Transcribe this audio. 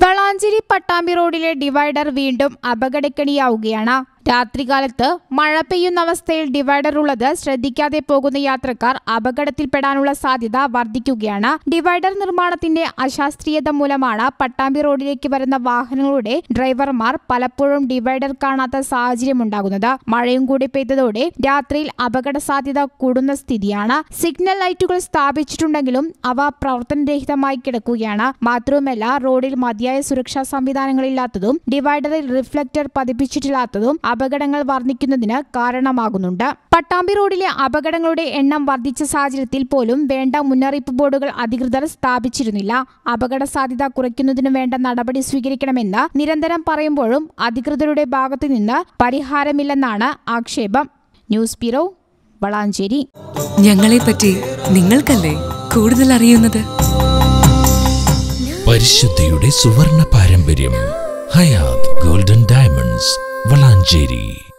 വളാഞ്ചേരി പട്ടാമ്പി റോഡിലെ ഡിവൈഡർ വീണ്ടും അപകടക്കെണിയാവുകയാണ്. രാത്രികാലത്ത് മഴ പെയ്യുന്ന അവസ്ഥയിൽ ഡിവൈഡർ ഉള്ളത് ശ്രദ്ധിക്കാതെ പോകുന്ന യാത്രക്കാർ അപകടത്തിൽപ്പെടാനുള്ള സാധ്യത വർദ്ധിക്കുകയാണ്. ഡിവൈഡർ നിർമ്മാണത്തിന്റെ അശാസ്ത്രീയത മൂലമാണ് പട്ടാമ്പി റോഡിലേക്ക് വരുന്ന വാഹനങ്ങളുടെ ഡ്രൈവർമാർ പലപ്പോഴും ഡിവൈഡർ കാണാത്ത സാഹചര്യമുണ്ടാകുന്നത്. മഴയും കൂടി പെയ്തതോടെ രാത്രിയിൽ അപകട സാധ്യത കൂടുന്ന സ്ഥിതിയാണ്. സിഗ്നൽ ലൈറ്റുകൾ സ്ഥാപിച്ചിട്ടുണ്ടെങ്കിലും അവ പ്രവർത്തനരഹിതമായി കിടക്കുകയാണ്. മാത്രവുമല്ല, റോഡിൽ മതിയായ സുരക്ഷാ സംവിധാനങ്ങളില്ലാത്തതും ഡിവൈഡറിൽ റിഫ്ലക്ടർ പതിപ്പിച്ചിട്ടില്ലാത്തതും അപകടങ്ങൾ വർദ്ധിക്കുന്നതിന് കാരണമാകുന്നുണ്ട്. പട്ടാമ്പി റോഡിലെ അപകടങ്ങളുടെ എണ്ണം വർദ്ധിച്ച സാഹചര്യത്തിൽ പോലും വേണ്ട മുന്നറിയിപ്പ് ബോർഡുകൾ അധികൃതർ സ്ഥാപിച്ചിരുന്നില്ല. അപകട സാധ്യത കുറയ്ക്കുന്നതിന് വേണ്ട നടപടി സ്വീകരിക്കണമെന്ന് നിരന്തരം പറയുമ്പോഴും അധികൃതരുടെ ഭാഗത്തു നിന്ന് പരിഹാരമില്ലെന്നാണ് ആക്ഷേപം. News bureau, Valanchery. ഞങ്ങളെപ്പറ്റി നിങ്ങൾക്കല്ലേ കൂടുതൽ അറിയുന്നത്? പരിശുദ്ധിയുടെ സുവർണ പാരമ്പര്യം. Hayath golden diamonds, Valanchery.